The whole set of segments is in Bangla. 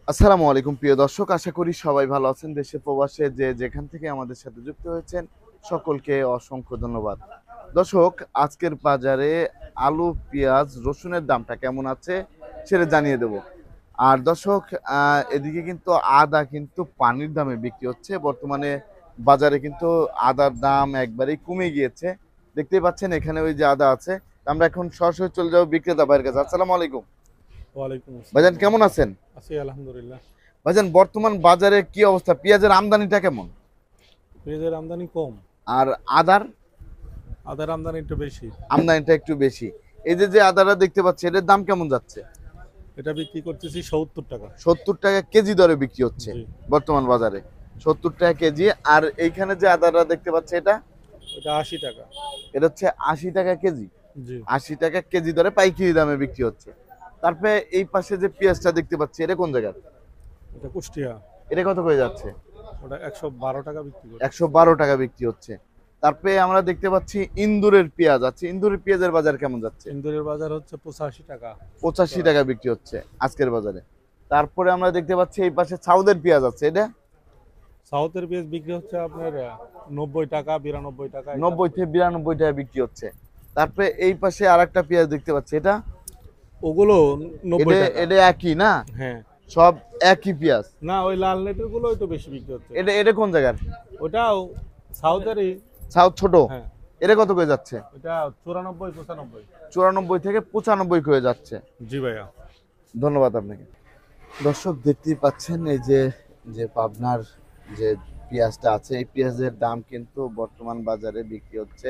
আসসালামু আলাইকুম প্রিয় দর্শক, আশা করি সবাই ভালো আছেন। দেশে প্রবাসে যে যেখান থেকে আমাদের সাথে যুক্ত হয়েছেন সকলকে অসংখ্য ধন্যবাদ। দর্শক, আজকের বাজারে আলু, পেঁয়াজ, রসুনের দামটা কেমন আছে সেটা জানিয়ে দেব। আর দর্শক, এদিকে কিন্তু আদা কিন্তু পানির দামে বিক্রি হচ্ছে বর্তমানে। বাজারে কিন্তু আদার দাম একবারেই কমে গিয়েছে। দেখতেই পাচ্ছেন এখানে ওই যে আদা আছে। আমরা এখন সরাসরি চলে যাবো বিক্রেতা ভাইয়ের কাছে। আসসালামু আলাইকুম ওয়ালাইকুম আসসালাম ভাইজান, কেমন রহমতুল্লাহ। আছেন? আছি আলহামদুলিল্লাহ। ভাইজান, বর্তমান বাজারে কি অবস্থা? পেঁয়াজের আমদানিটা কেমন? পেঁয়াজের আমদানি কম, আর আদার আদার আমদানি একটু বেশি। আমদানিটা একটু বেশি। এই যে যে আদাটা দেখতে পাচ্ছি, এটার দাম কেমন যাচ্ছে? এটা বিক্রি করতেছি 70 টাকা। 70 টাকা কেজি দরে বিক্রি হচ্ছে জি, বর্তমান বাজারে। 70 টাকা কেজি। আর এইখানে যে আদাটা দেখতে পাচ্ছি, এটা এটা 80 টাকা। এটা হচ্ছে 80 টাকা কেজি। জি, 80 টাকা কেজি দরে পাইকারি দামে বিক্রি হচ্ছে। তারপরে এই পাশে যে পেঁয়াজটা দেখতে পাচ্ছি, এটা কোন জায়গার? এটা কুষ্টিয়া। এটা কত করে যাচ্ছে? ওটা 112 টাকা বিক্রি করছে। 112 টাকা বিক্রি হচ্ছে। তারপরে আমরা দেখতে পাচ্ছি ইন্দুরের পেঁয়াজ আছে। ইন্দুরের পেঁয়াজের বাজার কেমন যাচ্ছে? ইন্দুরের বাজার হচ্ছে 85 টাকা। 85 টাকা বিক্রি হচ্ছে আজকের বাজারে। তারপরে আমরা দেখতে পাচ্ছি এই পাশে সাউদের পেঁয়াজ আছে। এটা সাউথের পেঁয়াজ বিক্রি হচ্ছে আপনার 90 টাকা, 92 টাকা। 90 থেকে 92 টাকা বিক্রি হচ্ছে। তারপরে এই পাশে আরেকটা পেঁয়াজ দেখতে পাচ্ছি। এটা ওগুলো 90 এটা টাকা। এটা একই না? হ্যাঁ, সব একই পেঁয়াজ। না ওই লাল নেটের গুলো তো বেশি বিক্রি হচ্ছে। এটা এটা কোন জায়গার? ওটাও সাউথেরই। সাউথ ছোট। হ্যাঁ, এটা কত করে যাচ্ছে? এটা 94 95। 94 থেকে 95 করে যাচ্ছে। জি ভাইয়া। ধন্যবাদ আপনাকে। দর্শক, দেখতেই পাচ্ছেন এই যে যে পাবনার যে পেঁয়াজটা আছে, এই পেঁয়াজের দাম কিন্তু বর্তমান বাজারে বিক্রি হচ্ছে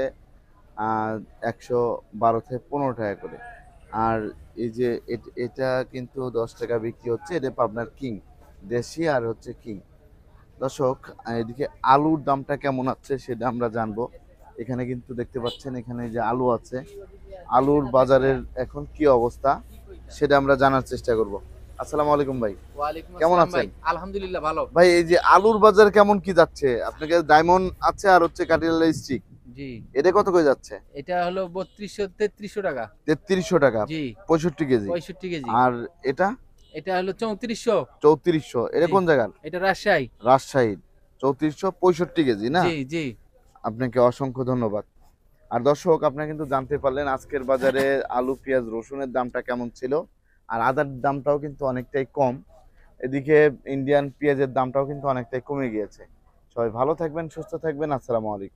112 থেকে 15 টাকা করে। আর এই যে এটা কিন্তু 10 টাকা বিক্রি হচ্ছে। এটা পাবনার কিং, দেশি আর হচ্ছে কিং। দর্শক, এদিকে আলুর দামটা কেমন আছে সেটা আমরা জানবো। এখানে কিন্তু দেখতে পাচ্ছেন এখানে যে আলু আছে, আলুর বাজারের এখন কি অবস্থা সেটা আমরা জানার চেষ্টা করব। আসসালামু আলাইকুম ভাই, ওয়ালাইকুম কেমন আসসালাম ভাই। আছেন? আলহামদুলিল্লাহ ভালো। ভাই, এই যে আলুর বাজার কেমন কি যাচ্ছে? আপনার কাছে ডায়মন্ড আছে আর হচ্ছে কাটিয়ালা স্টিক, জি, এটা কত করে যাচ্ছে? এটা হলো 3200 3300 টাকা। 3300 টাকা, জি, 65 কেজি। 65 কেজি। আর এটা এটা হলো 3400। 3400। এটা জি, কোন জায়গার? এটা রাজশাহী। রাজশাহীর। 3400, 65 কেজি না? জি, জি। আপনাকে অসংখ্য ধন্যবাদ। আর দর্শক, আপনারা কিন্তু জানতে পারলেন আজকের বাজারে আলু, পেঁয়াজ, রসুনের দামটা কেমন ছিল। আর আদার দামটাও কিন্তু অনেকটাই কম। এদিকে ইন্ডিয়ান পেঁয়াজের দামটাও কিন্তু অনেকটাই কমে গিয়েছে। সবাই ভালো থাকবেন, সুস্থ থাকবেন। আসসালামু আলাইকুম।